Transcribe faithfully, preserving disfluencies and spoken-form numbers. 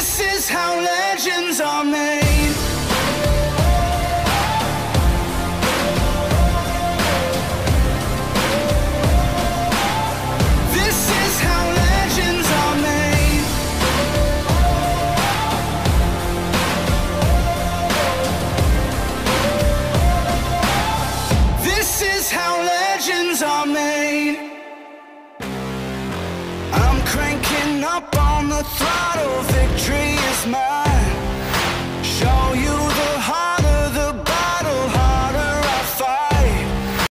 This is how legends are made. This is how legends are made. This is how legends are made. I'm cranking up on the throttle, victory is mine.